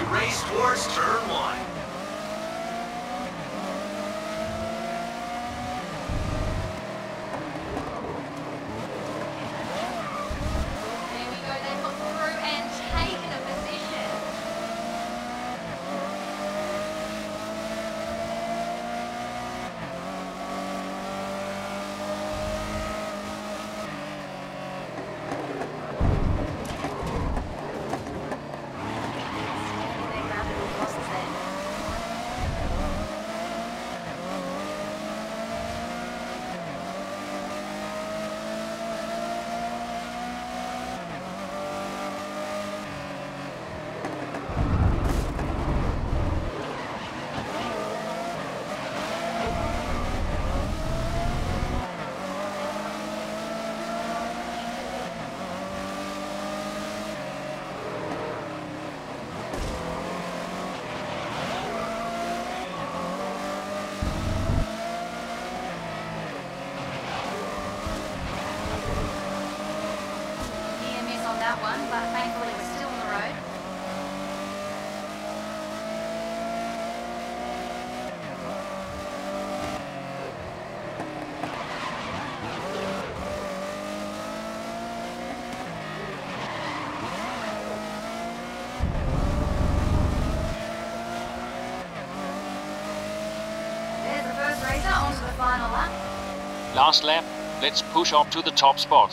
race towards turn one. There we go, they've got through and taken a position. They grabbed it with losses then. Near miss on that one, but thankfully we're still on the road. There's the first racer onto the final lap. Last lap, let's push up to the top spot.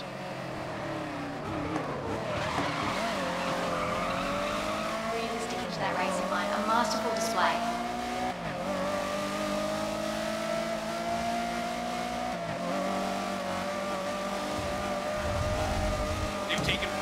Really sticking to that racing line, a masterful display. They've taken